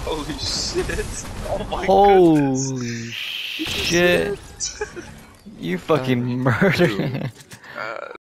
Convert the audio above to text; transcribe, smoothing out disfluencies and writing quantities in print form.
Holy shit. Oh my goodness. Holy shit. You fucking murdered.